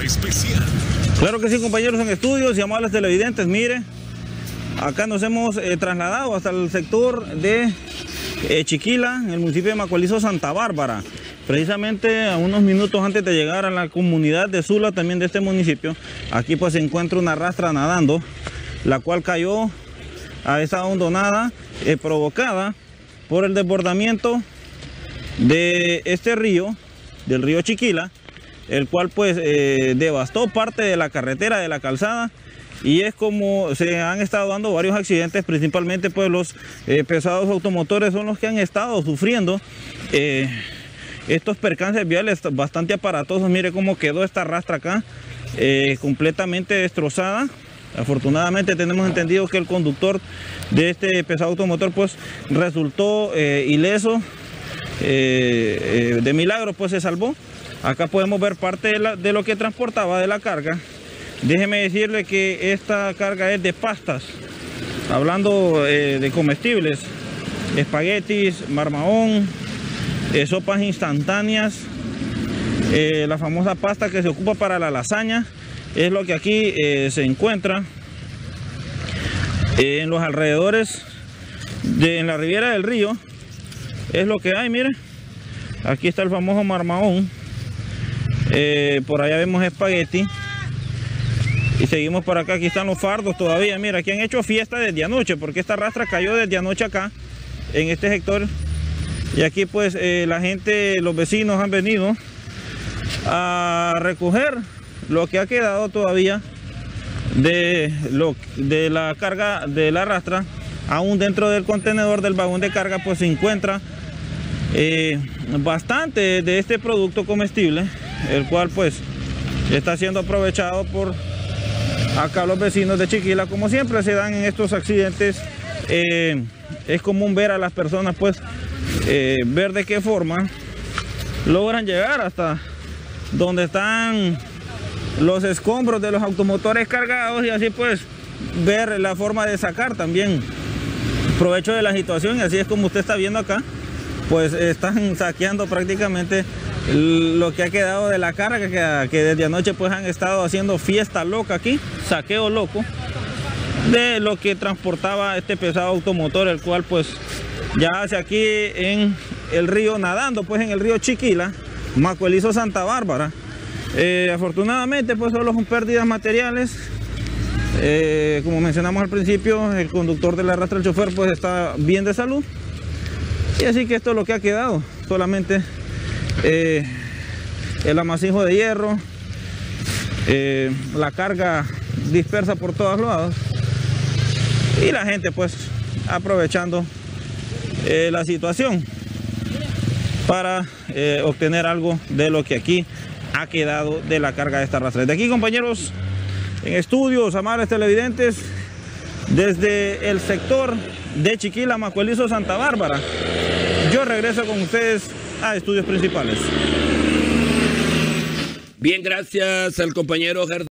especial. Claro que sí, compañeros en estudios y amables televidentes, mire, acá nos hemos trasladado hasta el sector de Chiquila, en el municipio de Macualizo, Santa Bárbara. Precisamente a unos minutos antes de llegar a la comunidad de Sula, también de este municipio, aquí pues se encuentra una rastra nadando, la cual cayó a esa hondonada provocada por el desbordamiento de este río, del río Chiquila, el cual pues devastó parte de la carretera, de la calzada, y es como se han estado dando varios accidentes, principalmente pues los pesados automotores son los que han estado sufriendo estos percances viales bastante aparatosos. Mire cómo quedó esta rastra acá, completamente destrozada. Afortunadamente tenemos entendido que el conductor de este pesado automotor pues resultó ileso, de milagro pues se salvó. Acá podemos ver parte de lo que transportaba de la carga. Déjeme decirle que esta carga es de pastas, hablando de comestibles, espaguetis, marmahón, sopas instantáneas, la famosa pasta que se ocupa para la lasaña, es lo que aquí se encuentra en los alrededores, en la ribera del río, es lo que hay. Mire, aquí está el famoso marmahón, por allá vemos espagueti, y seguimos por acá. Aquí están los fardos todavía. Mira, aquí han hecho fiesta desde anoche, porque esta rastra cayó desde anoche acá, en este sector. Y aquí pues la gente, los vecinos han venido a recoger lo que ha quedado todavía de la carga de la rastra. Aún dentro del contenedor del vagón de carga pues se encuentra bastante de este producto comestible, el cual pues está siendo aprovechado por acá los vecinos de Chiquila. Como siempre se dan en estos accidentes, es común ver a las personas pues ver de qué forma logran llegar hasta donde están los escombros de los automotores cargados, y así pues ver la forma de sacar también provecho de la situación. Y así es como usted está viendo acá, pues están saqueando prácticamente lo que ha quedado de la carga, que desde anoche pues han estado haciendo fiesta loca aquí, saqueo loco de lo que transportaba este pesado automotor, el cual pues ya hace aquí en el río, nadando pues en el río Chiquila, Macualizo, Santa Bárbara. Afortunadamente pues solo son pérdidas materiales. Como mencionamos al principio, el conductor de la rastra, el chofer, pues está bien de salud. Y así que esto es lo que ha quedado, solamente el amasijo de hierro, la carga dispersa por todos lados, y la gente pues aprovechando la situación para obtener algo de lo que aquí ha quedado de la carga de esta rastra. De aquí, compañeros en estudios, amables televidentes, desde el sector de Chiquila, Macualizo, Santa Bárbara, yo regreso con ustedes a estudios principales. Bien, gracias al compañero Gerardo.